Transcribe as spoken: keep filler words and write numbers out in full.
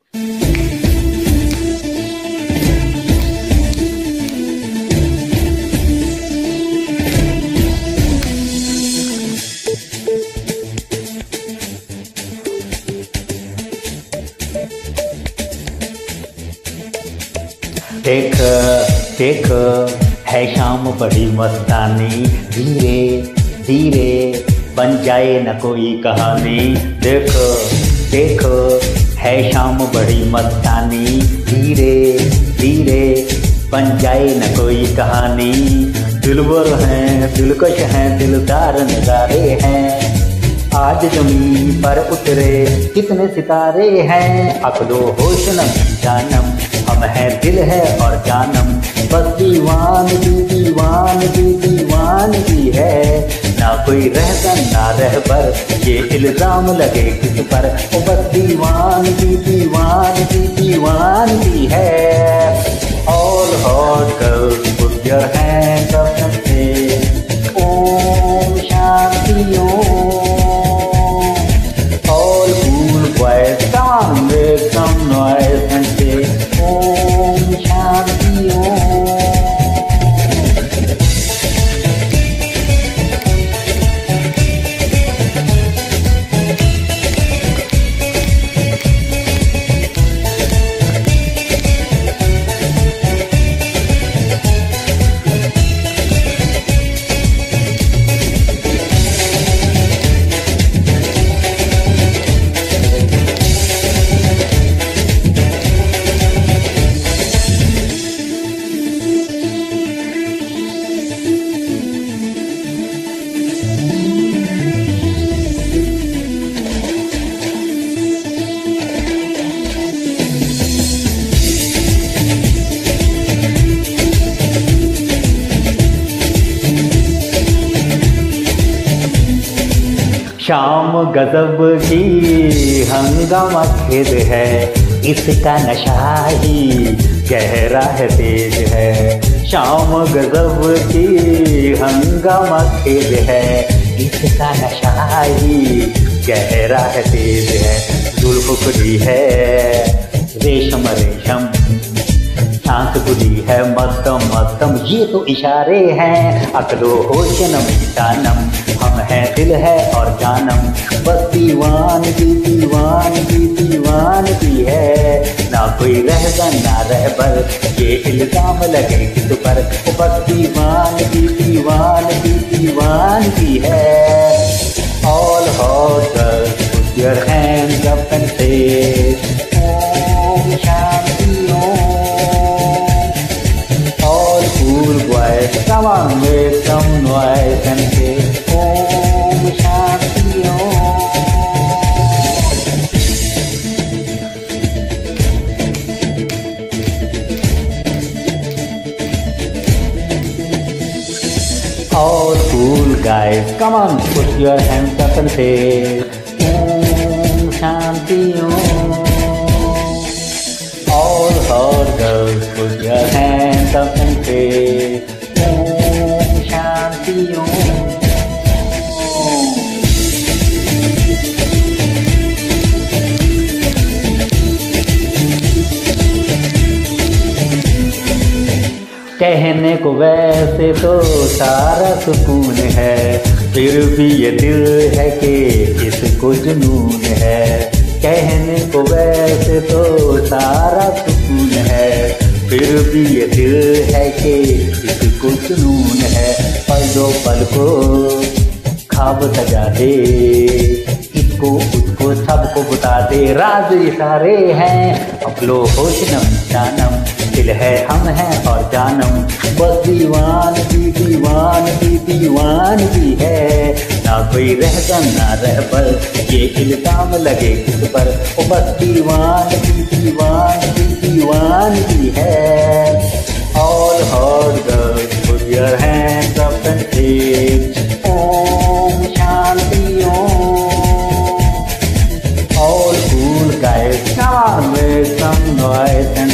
देख देख है शाम बड़ी मस्तानी, धीरे धीरे बन जाए न कोई कहानी। देख देख है शाम बड़ी मस्तानी, धीरे धीरे बन जाए न कोई कहानी। दिलबर हैं दिलकश हैं दिलदार नजारे हैं, आज जमीन पर उतरे कितने सितारे हैं। अकलो होश न जानम हम हैं दिल है और जानम, बस दीवानगी दीवानगी दीवानगी है। ना कोई रहसन ना रहबर ये इल्जाम लगे किस पर, ओ बस दीवानगी दीवानगी दीवानगी है। All hot girls put your hands up and say Om Shanti Om. All cool boys come on make some noise and say Om Shanti Om. शाम गजब की हंगामा खेद है, इसका नशा ही गहरा है तेज है। शाम गजब की हंगामा खेद है, इसका नशा ही गहरा है तेज है। जुल्फ खुली है रेशम रेशम, सांस खुली है मस्तम मस्तम, ये तो इशारे हैं। अकलो होश न जानम हम हैं दिल है और जानम, बस दीवानगी दीवानगी दीवानगी है। ना कोई रहसन ना रहबर ये इल्जाम लगे किस पर, बस दीवानगी दीवानगी दीवानगी है। All hot girls put your hands up and say Om Shanti Om. All cool boys come on make some noise and say Om Shanti Om। All cool guys come on put your hands up and say Om Shanti Om। All hot girls put your hands up and say Om Shanti Om। कहने को वैसे तो सारा सुकून है, फिर भी ये दिल है कि इसको जुनून है। कहने को वैसे तो सारा सुकून है, फिर भी ये दिल है कि इसको जुनून है। पल दो पल को ख्वाब सजा दे, इसको उसको सबको बता दे, राज इशारे हैं। अब लो होश नम जानम दिल है हम हैं और जानम, बस दीवानगी दीवानगी दीवानगी है। ना कोई रहसन ना रहबर ये इल्जाम लगे किस पर, ओ बस दीवानगी दीवानगी दीवानगी है। All hot girls put your hands up and say Om Shanti Om. All cool guys come on make some noise and